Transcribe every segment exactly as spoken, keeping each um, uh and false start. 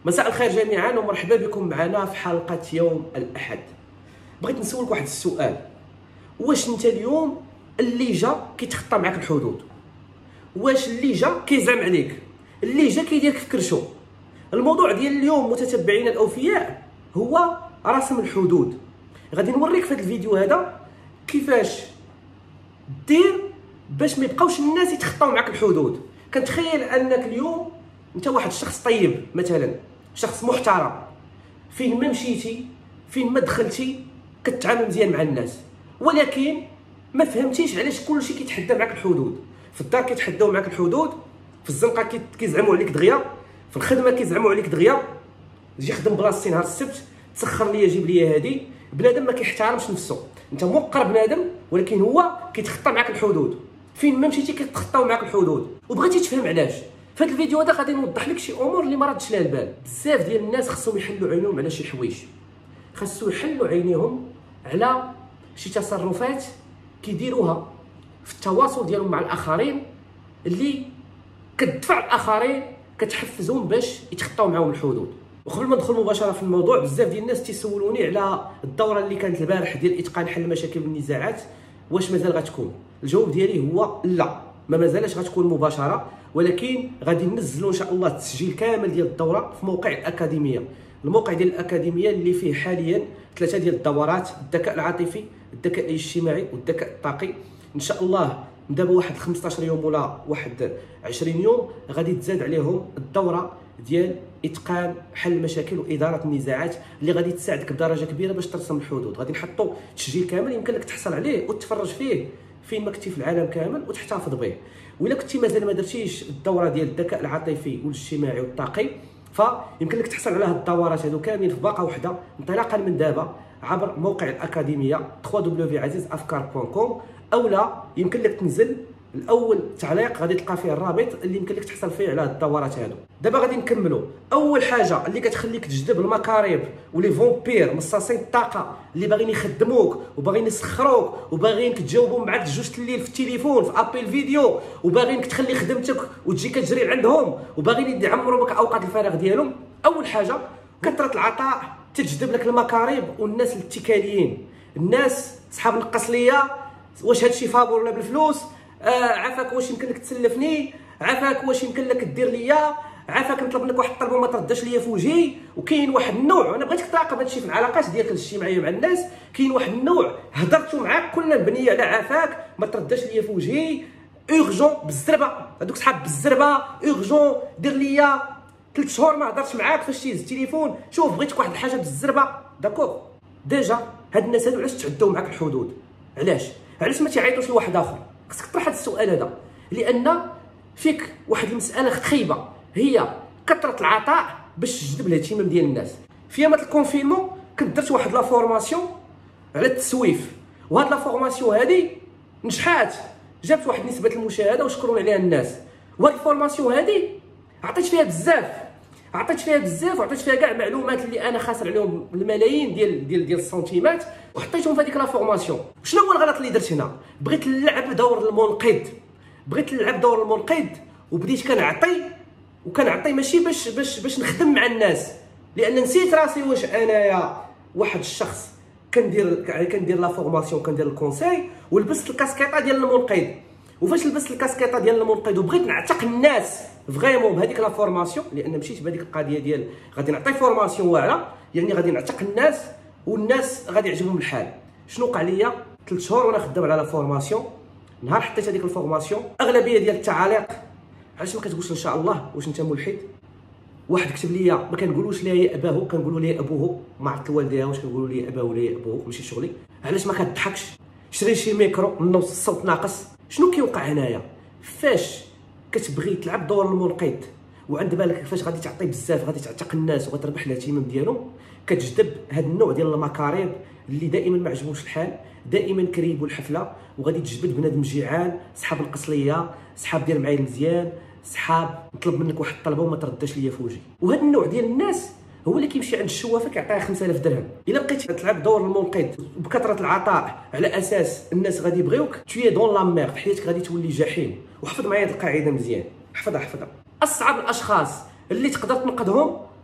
مساء الخير جميعا ومرحبا بكم معنا في حلقة يوم الأحد. بغيت نسولك واحد السؤال، واش انت اليوم اللي جا كيتخطى معاك الحدود؟ واش اللي جا كيزعم عليك؟ اللي جا كيديرك في كرشو؟ الموضوع ديال اليوم متتبعينا الاوفياء هو رسم الحدود. غادي نوريك في هذا الفيديو هذا كيفاش دير باش ما يبقاوش الناس يتخطاو معاك الحدود. كنتخيل انك اليوم انت واحد الشخص طيب، مثلا شخص محترم، فين ما مشيتي فين ما دخلتي كتعامل مزيان مع الناس، ولكن ما فهمتيش علاش كلشي كيتحدى معاك الحدود. في الدار كيتحداو معاك الحدود، في الزنقه كيزعموا عليك دغيا، في الخدمه كيزعموا عليك دغيا. جي خدم بلاصتي نهار السبت، تسخر ليا جيب ليا هادي. بنادم ما كيحترمش نفسه، انت موقر بنادم ولكن هو كيتخطى معاك الحدود. فين ما مشيتي كيتخطاو معاك الحدود، وبغيتي تفهم علاش. في هذا الفيديو هذا غادي نوضح لك شي امور اللي ما ردش لها البال. بزاف ديال الناس خصهم يحلوا عينيهم على شي حوايج، خاصو يحلوا عينيهم على شي تصرفات كيديروها في التواصل ديالهم مع الاخرين اللي كتدفع الاخرين كتحفزهم باش يتخطاو معاهم الحدود. وقبل ما ندخل مباشره في الموضوع، بزاف ديال الناس تيسولوني على الدوره اللي كانت البارح ديال اتقان حل المشاكل والنزاعات، واش مازال غتكون؟ الجواب ديالي هو لا، ما مازالش غتكون مباشره، ولكن غادي ننزلوا ان شاء الله التسجيل كامل ديال الدوره في موقع الاكاديميه. الموقع ديال الاكاديميه اللي فيه حاليا ثلاثه ديال الدورات: الذكاء العاطفي، الذكاء الاجتماعي، والذكاء الطاقي. ان شاء الله من دابا واحد خمسطاش يوم ولا واحد عشرين يوم غادي تزاد عليهم الدوره ديال اتقان حل المشاكل واداره النزاعات، اللي غادي تساعدك بدرجه كبيره باش ترسم الحدود. غادي نحطوا تسجيل كامل يمكن لك تحصل عليه وتفرج فيه فين ما كنتي في العالم كامل وتحتفظ به. وإلا كنتي مازال ما درتيش الدوره ديال الذكاء العاطفي والاجتماعي والطاقي، فيمكن لك تحصل على هاد الدورات هادو كاملين في باقه وحده انطلاقا من دابا عبر موقع الاكاديميه دبليو دبليو دبليو عزيز افكار دوت كوم، اولا يمكن لك تنزل الاول تعليق غادي تلقى فيه الرابط اللي يمكن لك تحصل فيه على الدورات هادو. دابا غادي نكملوا. اول حاجه اللي كتخليك تجذب المكاريب ولي فومبير مصاصين الطاقه اللي باغيين يخدموك وباغيين يسخروك وباغيينك تجاوبهم معاك جوج الليل في التليفون في ابيل فيديو، وباغيينك تخلي خدمتك وتجي كتجري عندهم، وباغيين يعمروا بك اوقات الفراغ ديالهم. اول حاجه كثره العطاء تجذب لك المكاريب والناس الاتكاليين، الناس صحاب القصليه. واش هادشي فابور ولا بالفلوس؟ آه عافاك واش يمكن لك تسلفني؟ عافاك واش يمكن لك دير ليا؟ عافاك نطلب منك واحد الطلب وما ترداش ليا في وجهي. وكاين واحد النوع، انا بغيتك تراقب هادشي في العلاقات ديالك الاجتماعيه مع الناس، كاين واحد النوع هضرتو معاك كلنا مبنيه على عافاك ما ترداش ليا في وجهي، اورجون بالزربه، هذوك صحاب بالزربه، اورجون دير ليا ثلاث شهور ما هضرتش معاك فاش تيهز التليفون، شوف بغيتك واحد الحاجه بالزربه. داكوغ ديجا هاد الناس هادو علاش تعداو معاك الحدود؟ علاش علاش ما تيعيطوش لواحد اخر؟ خصك تطرح هذا السؤال هذا، لان فيك واحد المساله خايبه هي كثره العطاء باش تجذب الاهتمام ديال الناس. في ايامات الكونفينمون كنت درت واحد لا فورماسيون على التسويف، وهاد لا فورماسيون هادي نجحات، جابت واحد نسبه المشاهده وشكرون عليها الناس. وهاد الفورماسيون هادي عطيت فيها بزاف، عطيت فيها بزاف وعطيت فيها كاع معلومات اللي انا خاسر عليهم الملايين ديال ديال ديال السنتيمات وحطيتهم في هذيك لا فورماسيون. شنو هو الغلط اللي درت هنا؟ بغيت نلعب دور المنقذ، بغيت نلعب دور المنقذ وبديت كنعطي وكنعطي ماشي باش باش باش نخدم مع الناس، لان نسيت راسي واش انايا واحد الشخص كندير كندير لا فورماسيون كندير الكونساي، ولبست الكاسكيطه ديال المنقذ. وفاش لبست الكاسكيطه ديال المنقذ وبغيت نعتق الناس فريمون بهذيك لا فورماسيون، لان مشيت بهذيك القضيه ديال غادي نعطي فورماسيون واعره، يعني غادي نعتق الناس والناس غادي يعجبهم الحال. شنو وقع ليا؟ ثلاث شهور وانا خدام على لا فورماسيون. نهار حطيت هذيك الفورماسيون اغلبيه ديال التعاليق: علاش ما كتقولش ان شاء الله؟ واش انت ملحد؟ واحد كتب لي ما كنقولوش ليه اباه، كنقولوا ليه ابوه. ما عرفت الوالديه واش كنقولوا ليه اباه ولا ابوه، ماشي شغلي. علاش ما كتضحكش؟ شري شي ميكرو النص الصوت ناقص. شنو كيوقع هنايا؟ فاش كتبغي تلعب دور المنقذ وعند بالك فاش غادي تعطي بزاف غادي تعتق الناس وغتربح الاهتمام ديالهم، كتجذب هذا النوع ديال المكاريب اللي دائما ما عجبوش الحال، دائما كريبوا الحفله، وغادي تجبد بنادم جيعان، صحاب القصليه، صحاب دير معايا مزيان، صحاب نطلب منك واحد الطلبه وما ترداش ليا في وجهي. وهذا النوع ديال الناس هو اللي كيمشي عند الشوافه كيعطيها خمسة آلاف درهم. الا بقيتي تلعب دور المنقذ بكثره العطاء على اساس الناس غادي يبغيوك، تي دون لا ميرد، حياتك غادي تولي جحيم. وحفظ معايا هذه القاعده مزيان، حفظها حفظها. اصعب الاشخاص اللي تقدر تنقذهم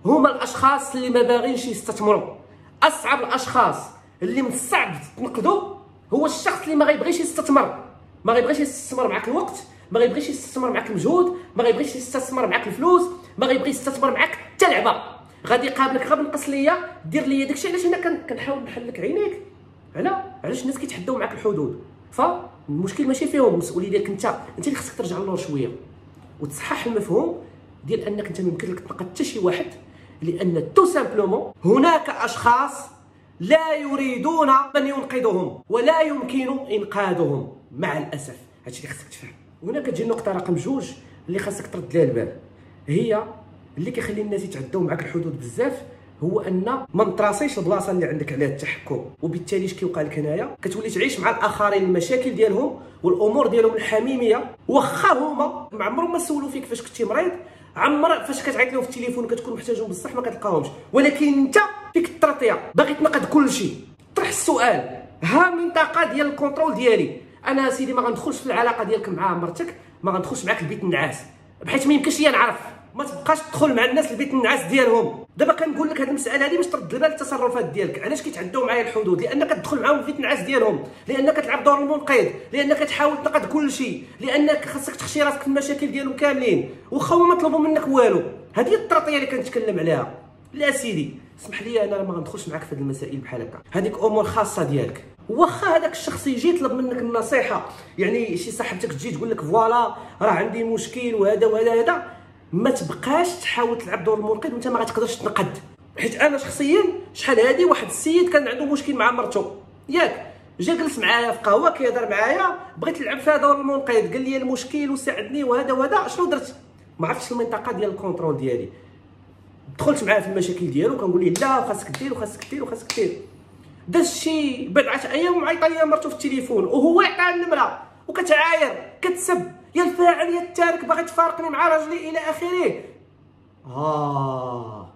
هما الاشخاص اللي ما باغينش يستثمروا. اصعب الاشخاص اللي من الصعب تنقدوا هو الشخص اللي ما غيبغيش يستثمر، ما غيبغيش يستثمر معاك الوقت، ما غيبغيش يستثمر معاك المجهود، ما غيبغيش يستثمر معاك الفلوس، ما غيبغي يستثمر معاك حتى لعبه. غادي يقابلك غير بنقص ليا دير ليا داكشي. علاش انا كنحاول نحل لك عينيك على علاش الناس كيتحداو معاك الحدود. فالمشكل ماشي فيهم، المسؤوليه ديالك انت، انت اللي خصك ترجع للور شويه وتصحح المفهوم ديال انك انت ما يمكن لك تنقد حتى شي واحد، لان تو سامبلومون هناك اشخاص لا يريدون من ينقذهم ولا يمكن انقاذهم مع الاسف. هادشي اللي خصك تفهم. هنا كتجي النقطه رقم جوج اللي خاصك ترد لها البال، هي اللي كيخلي الناس يتعداو معاك الحدود بزاف، هو ان ما مطراسيش البلاصه اللي عندك عليها التحكم، وبالتالي اش كيوقع لك هنايا؟ كتولي تعيش مع الاخرين المشاكل ديالهم والامور ديالهم الحميميه، واخا هما ما عمرهم ما سولوا فيك فاش كنتي مريض، عمر فاش كتعيط لهم في التليفون وكتكون محتاجهم بصح ما كتلقاهمش، ولكن انت فيك الترطيه باغي تنقد كل شيء. طرح السؤال، ها منطقه ديال الكونترول ديالي، انا سيدي ما غندخلش في العلاقه ديالك مع مرتك، ما غندخلش معاك البيت النعاس، بحيث ما يمكنش ليا نعرف. ما تبقاش تدخل مع الناس البيت النعاس ديالهم. دابا كنقول لك هذه المساله هذه باش ترد البال التصرفات ديالك. علاش كيتعداو معايا الحدود؟ لانك تدخل معاهم البيت النعاس ديالهم، لانك تلعب دور المنقذ، لانك تحاول تنقذ كل شيء، لانك خاصك تخشي راسك في المشاكل ديالهم كاملين واخا هما ما طلبوا منك والو. هذه هي الترطيه اللي كنتكلم عليها. لا سيدي اسمح لي انا ما غندخلش معاك في هذه المسائل بحال هكا، هذيك امور خاصه ديالك. واخا هذاك الشخص يجي يطلب منك النصيحه، يعني شي صاحبتك تجي تقول لك فوالا راه عندي مشكل وهذا وهذا هذا، ما تبقاش تحاول تلعب دور المنقذ وانت ما غتقدرش تنقد. حيت انا شخصيا شحال هادي واحد السيد كان عنده مشكل مع مرته، ياك جا جلس معايا في قهوه كيهضر معايا، بغيت نلعب فيها دور المنقذ، قال لي المشكل وساعدني وهذا وهذا. شنو درت؟ ما عرفتش المنطقه ديال الكونترول ديالي، دخلت معاه في المشاكل ديالو كنقول ليه لا خاصك دير وخاصك دير وخاصك دير. داز شي بضعه ايام ومعيطه ليا مرته في التليفون وهو يعطيها النمره وكتعاير كتسب يا الفاعل يا التارك باغي تفارقني مع راجلي الى اخره. اه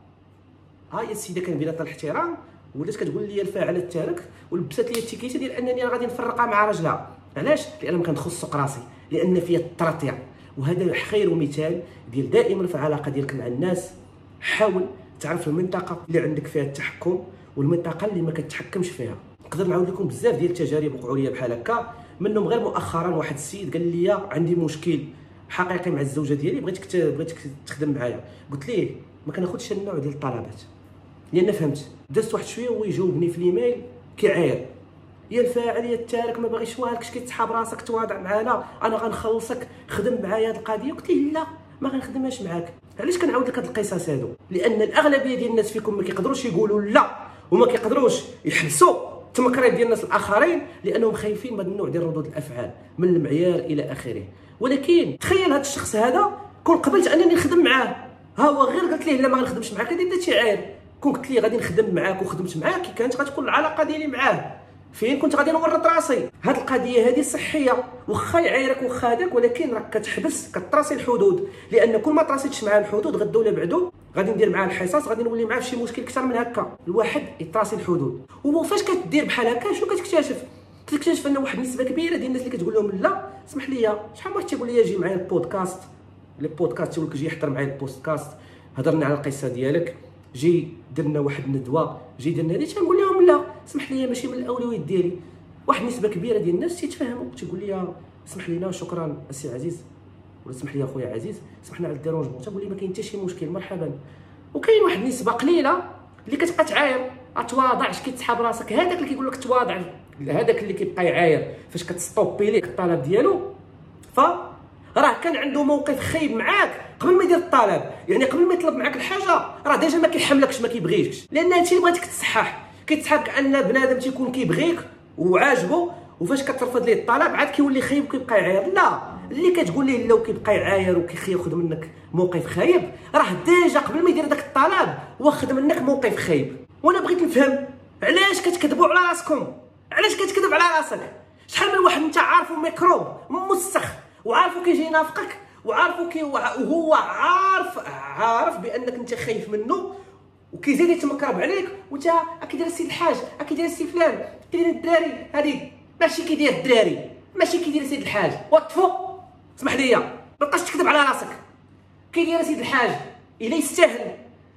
ها يا السيده كان بيناتنا الاحترام، ولات كتقول لي الفاعل التارك ولبست لي التيكيته ديال انني انا غادي نفرقها مع راجلها. علاش؟ لان ما كندخلش سوق راسي، لان فيا الترطيع. وهذا خير مثال ديال دائما في العلاقه ديالك مع الناس حاول تعرف المنطقه اللي عندك فيها التحكم والمنطقه اللي ما كتحكمش فيها. نقدر نعاود لكم بزاف ديال التجارب وقعوا لي بحال هكا، منهم غير مؤخرا واحد السيد قال لي عندي مشكل حقيقي مع الزوجه ديالي، بغيتك بغيتك تخدم معايا. قلت ليه ما كناخذش النوع ديال الطلبات، لان فهمت دازت واحد شويه وهو يجاوبني في الايميل كيعاير يا الفاعل يا التارك ما باغيش والكش كيتسحاب راسك تواضع معانا، انا غنخلصك خدم معايا هذه القضيه. قلت ليه لا ما غنخدمهاش معاك. علاش كنعاود لك هاد القصص هادو؟ لان الاغلبيه ديال الناس فيكم ما كيقدروش يقولوا لا وما كيقدروش يحبسوا التمكرير ديال الناس الاخرين لانهم خايفين من هذا النوع ديال ردود الافعال من المعيار الى اخره. ولكن تخيل هذا الشخص هذا كون قبلت انني نخدم معاه، ها هو غير قلت ليه لا ما غنخدمش معاك هذا بدا تيعاير. كون قلت ليه غادي نخدم معاك وخدمت معاك كي كانت غتكون العلاقه ديالي معاه، فين كنت غادي نورط راسي. هاد القضيه هذه صحيه، واخا يعايرك واخا هذاك، ولكن راك كتحبس كتراسي الحدود، لان كل ما تراسيتش معاه الحدود غدو ولا بعدو غادي ندير معاه الحصص، غادي نولي معاه في شي مشكل اكثر من هكا. الواحد يتراسي الحدود. وفاش كدير بحال هكا شنو كتكتشف؟ كتكتشف ان واحد النسبه كبيره ديال الناس اللي كتقول لهم لا اسمح لي، شحال من واحد تيقول لي جي معايا البودكاست، لي بودكاست تيقول لك جي حضر معايا البودكاست، هضرنا على القصه ديالك، جي درنا واحد الندوه، جي درنا هذه. تنقول لهم لا اسمح لي ماشي من الاولويات ديالي. واحد النسبه كبيره ديال الناس تيتفهموا تيقول لي اسمح لينا شكرا السي عزيز، ولا اسمح لي اخويا عزيز سمحنا على الديرونجمون، تنقول لي ما كاين حتى شي مشكل مرحبا. وكاين واحد النسبه قليله اللي كتبقى تعاير اتواضعش كيتسحاب راسك، هذاك اللي كيقول لك تواضع، هذاك اللي كيبقى يعاير فاش كتستوبي ليه الطلب ديالو، ف راه كان عنده موقف خايب معاك قبل ما يدير الطلب. يعني قبل ما يطلب معاك الحاجه راه ديجا ما كيحملكش ما كيبغيكش، لان هادشي اللي بغيتك تصحح. كيتسحاب كان بنادم تيكون كيبغيك وعاجبو، وفاش كترفض ليه الطلب عاد كيولي خايب وكيبقى يعاير. لا، اللي كتقول ليه لا وكيبقى يعاير وكياخذ منك موقف خايب راه ديجا قبل ما يدير داك الطلب واخد منك موقف خايب. وانا بغيت نفهم علاش كتكذبوا على راسكم؟ علاش كتكذب على راسك؟ شحال من واحد انت عارفو ميكروب مسخ وعارفو كيجي ينافقك وعارفو كي وهو عارف عارف بانك انت خايف منه وكيزيد يتمكرب عليك، وانت كيدير السي الحاج كيدير السي فلان كيدير الدراري. هذه ماشي كيدير الدراري، ماشي كيدير سيد الحاج. وطفو اسمح لي ما تبقاش تكذب على راسك. كيدير سيد الحاج الا يستاهل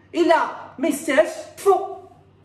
الا ما يستاهلش تفوق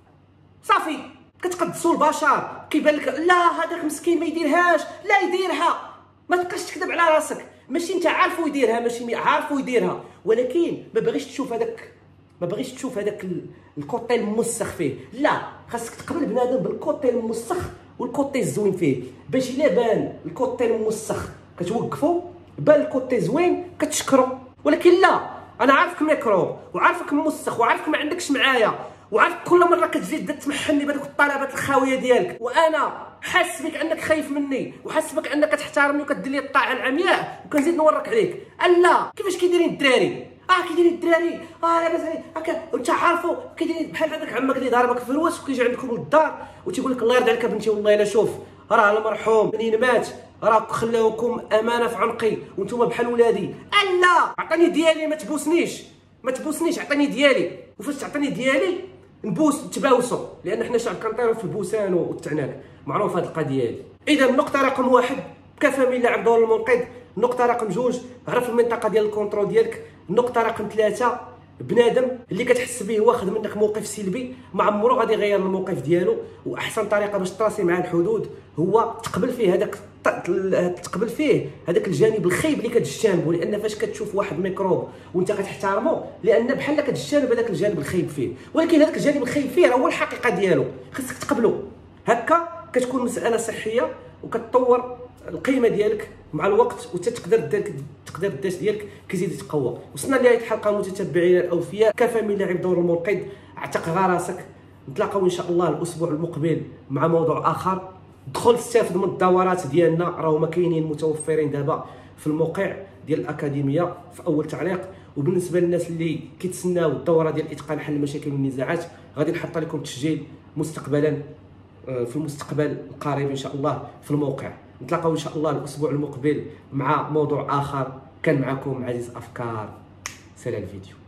صافي. كتقدسوا البشر كيبان لك لا هذاك مسكين ما يديرهاش، لا يديرها. ما تبقاش تكذب على راسك، ماشي انت عارفو يديرها، ماشي عارفو يديرها، ولكن ما باغيش تشوف هذاك ما باغيش تشوف هذاك الكوطي الموسخ فيه. لا، خاصك تقبل بنادم بالكوطي الموسخ والكوطي الزوين فيه، باش الا بان الكوطي الموسخ كتوقفو، بان الكوطي زوين كتشكرو. ولكن لا، انا عارفك ميكروب وعارفك موسخ وعارفك ما عندكش معايا، وعارف كل مره كتجي تمحني بهذوك الطلبات الخاويه ديالك، وانا حاس بك انك خايف مني وحاس بك انك تحترمني وكدير لي الطاعه العمياء وكنزيد نورك عليك. الا كيفاش كيديرين الدراري؟ اه كيديرين الدراري اه لاباس هكا وانت عارفو كيديرين بحال هذاك عمك اللي ضاربك في الروس وكيجي عندكم للدار وتيقول لك الله يرضي عليك بنتي والله الا شوف راه المرحوم منين مات راه خلاوكم امانه في عنقي وانتم بحال ولادي. الا عطيني ديالي، ما تبوسنيش ما تبوسنيش، عطيني ديالي. وفاش تعطيني ديالي نبوس نتباوسوا، لان حنا شعب كنطيروا في البوسان والتعناك، معروف هذه القضيه هذه. اذا النقطه رقم واحد كفى من لاعب دور المنقذ. النقطه رقم جوج عرف المنطقه ديال الكونترول ديالك. النقطه رقم ثلاثه بنادم اللي كتحس به واخد منك موقف سلبي ما عمرو غادي يغير الموقف ديالو، واحسن طريقه باش تراسي مع الحدود هو تقبل فيه هذاك تقبل فيه هذاك الجانب الخايب اللي كتجتنبو، لان فاش كتشوف واحد ميكروب وانت كتحترمه لان بحال كتجتنب هذاك الجانب الخايب فيه، ولكن هذاك الجانب الخايب فيه راه هو الحقيقه ديالو، خصك تقبلو. هكا كتكون مساله صحيه وكتطور القيمه ديالك مع الوقت، وتقدر دير تقدر الداش ديالك كيزيد يتقوى. وصلنا لنهايه الحلقه متتبعينا الاوفياء، كفى من لاعب دور المنقذ. اعتق راسك. نتلاقاو ان شاء الله الاسبوع المقبل مع موضوع اخر. دخل استافد من الدورات ديالنا، راهما كاينين متوفرين دابا في الموقع ديال الاكاديميه في اول تعليق. وبالنسبه للناس اللي كيتسناو الدوره ديال اتقان حل المشاكل والنزاعات غادي نحط لكم التسجيل مستقبلا في المستقبل القريب ان شاء الله في الموقع. نتلاقاو ان شاء الله الاسبوع المقبل مع موضوع اخر. كان معكم عزيز افكار. سلام الفيديو.